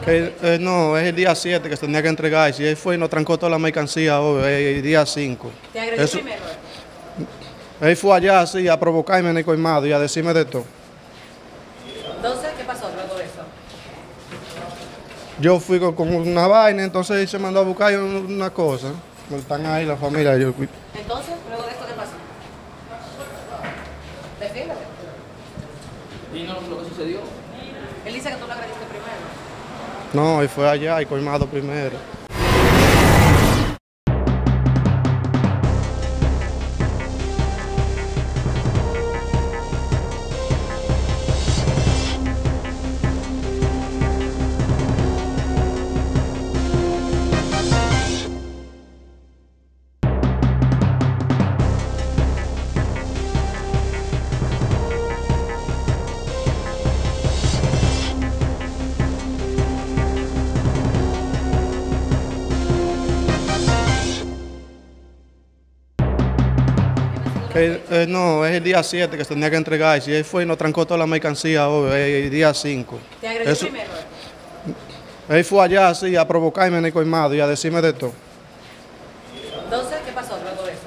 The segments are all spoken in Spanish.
No, es el día 7 que se tenía que entregar. Y si él fue y nos trancó toda la mercancía hoy, el día 5. ¿Te agredió primero? Él fue allá así a provocarme en el colmado y a decirme de todo. Entonces, ¿qué pasó luego de eso? Yo fui con una vaina, entonces él se mandó a buscar una cosa. Están ahí la familia. Entonces, luego de esto, ¿qué pasó? Defiéndete. ¿Y no lo que sucedió? Él dice que tú lo agrediste primero. No, él fue allá y colmado primero. No, es el día 7 que se tenía que entregar. Y si él fue y nos trancó toda la mercancía hoy, el día 5. ¿Te agredió primero? Él fue allá así a provocarme en el colmado y a decirme de todo. Entonces, ¿qué pasó luego de eso?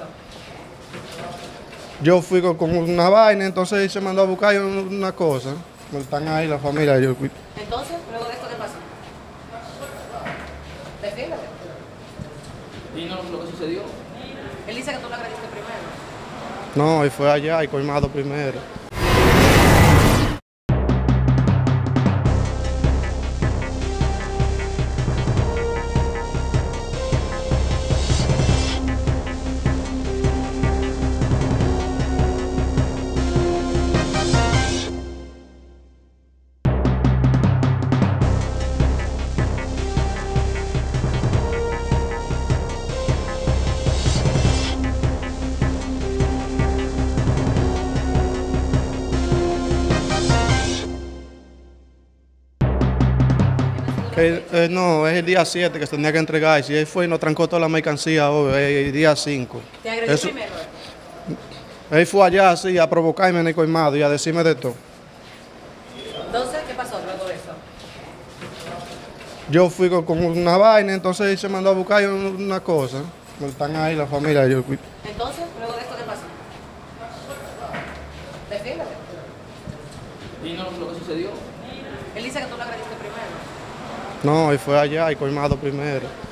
Yo fui con una vaina, entonces él se mandó a buscar una cosa. Están ahí la familia. Entonces, luego de esto, ¿qué pasó? Defiéndete. ¿Y no lo que sucedió? Él dice que tú lo agrediste primero. No, él fue allá y colmado primero. No, es el día 7 que se tenía que entregar. Y si él fue y nos trancó toda la mercancía hoy, el día 5. ¿Te agredió primero? Él fue allá así a provocarme en el colmado y a decirme de todo. Entonces, ¿qué pasó luego de eso? Yo fui con una vaina, entonces él se mandó a buscar una cosa. Están ahí la familia. Entonces, luego de esto, ¿qué pasó? Defiéndete. ¿Y no lo que sucedió? Él dice que tú lo agrediste primero. No, él fue allá y colmado primero.